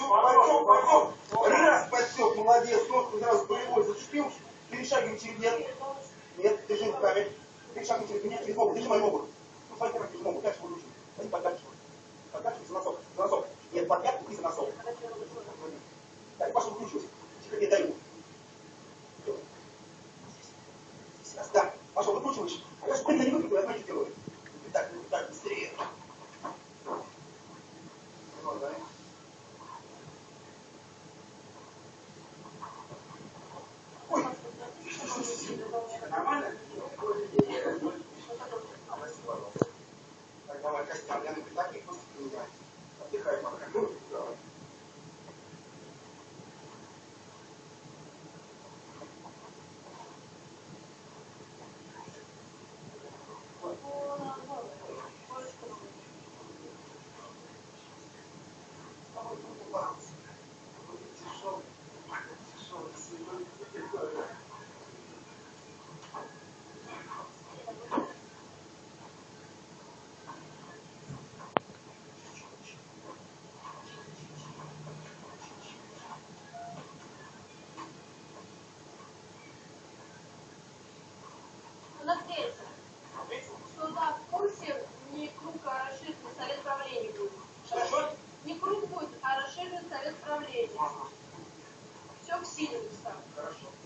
потек. Раз, потек, молодец. Ножку сразу боевой зацепил. Перешагивай через нет. Нет, держи руками. Перешагивай через ногу. Держи мою ногу. Ну, свои через ногу. Дальше буду учить. Они подкачивают. Подкачивай за носок. За носок. Нет, под пятку и за носок. Так, пошел выкручивайся. Теперь не дай ему. Да, пошел, выкручиваешь. А я спринт не выкрутил, я знаете, делаю. Так, быстрее. Ну, да. Ой, нормально? Так, давай, Костян, я так и просто принимаю. Отдыхай пока. Давай. Что да, в курсе не круг, а расширенный совет правления будет. Что? Не круг будет, а расширенный совет правления. Все к силе. Хорошо.